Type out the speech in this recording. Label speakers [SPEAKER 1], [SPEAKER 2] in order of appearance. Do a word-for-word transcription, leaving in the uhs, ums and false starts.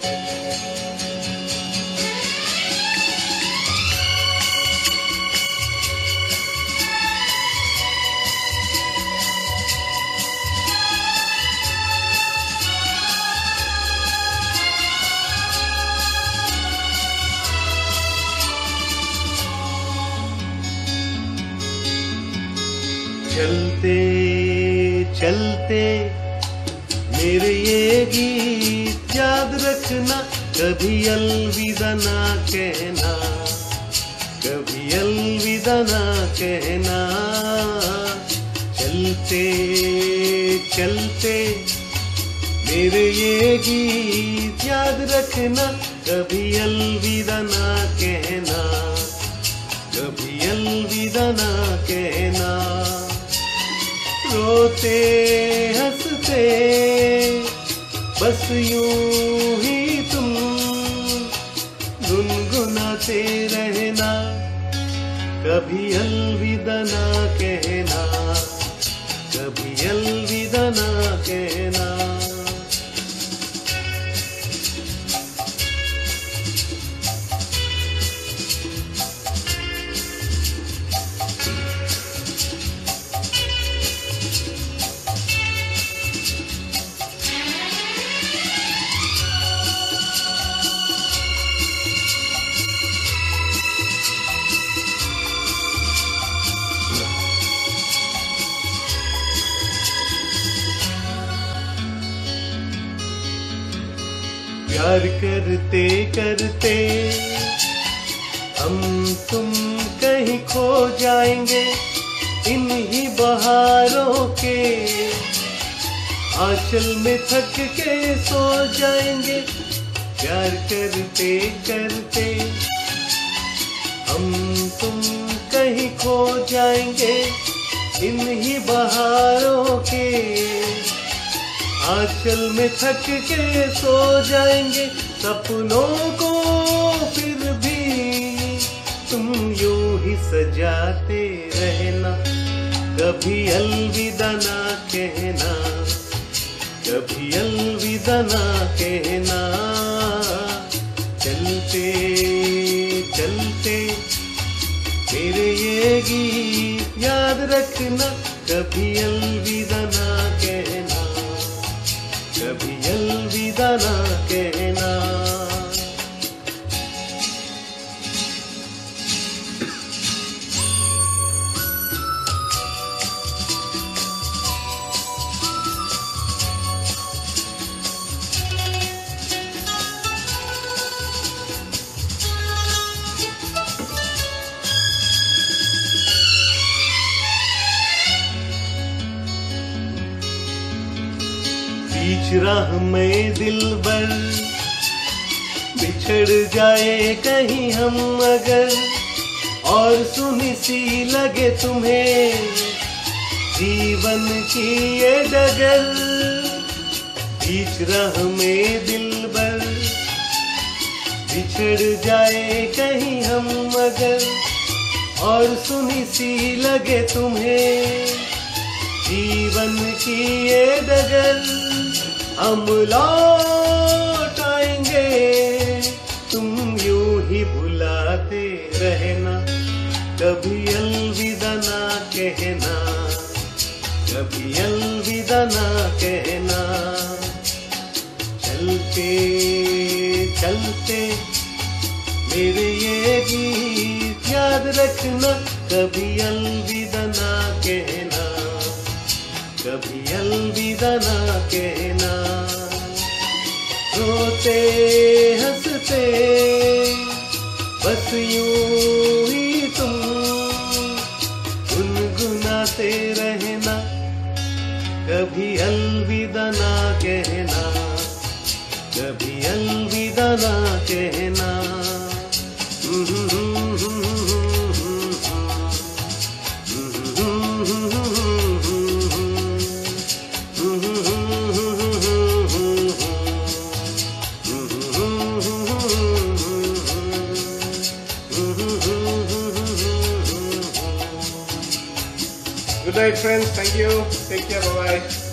[SPEAKER 1] चलते चलते मेरे ये गीत याद रखना, कभी अलविदा ना कहना, कभी अलविदा ना कहना। चलते चलते मेरे ये गीत याद रखना, कभी अलविदा ना कहना, कभी अलविदा ना कहना। रोते हंसते बस यूं ही तुम गुनगुनाते रहना, कभी अलविदा ना कहना, कभी अलविदा ना कहना। प्यार करते करते हम तुम कहीं खो जाएंगे, इन्हीं बहारों के आंचल में थक के सो जाएंगे। प्यार करते करते हम तुम कहीं खो जाएंगे, इन्हीं बहारों के आंचल में थक के सो जाएंगे। सपनों को फिर भी तुम यूं ही सजाते रहना, कभी अलविदा ना कहना, कभी अलविदा ना कहना। चलते चलते मेरे ये गीत याद रखना, कभी अलविदा ना कहना, कभी अलविदा ना कहना। बीच राह में दिलबर बिछड़ जाए कहीं हम अगर, और सुनी सी लगे तुम्हें जीवन की ये डगर। बीच राह में दिलबर बिछड़ जाए कहीं हम अगर, और सुनी सी लगे तुम्हें जीवन की ये डगर। हम लौट आएंगे तुम यूं ही भुलाते रहना, कभी अलविदा ना कहना, कभी अलविदा ना कहना। चलते चलते मेरे ये गीत याद रखना, कभी अलविदा ना कहना, कभी अलविदा ना कहना। रोते हंसते बस यूं ही तुम गुनगुनाते रहना, कभी अलविदा ना कहना, कभी अलविदा ना कहना।
[SPEAKER 2] Good night, friends. Thank you. Take care. Bye bye.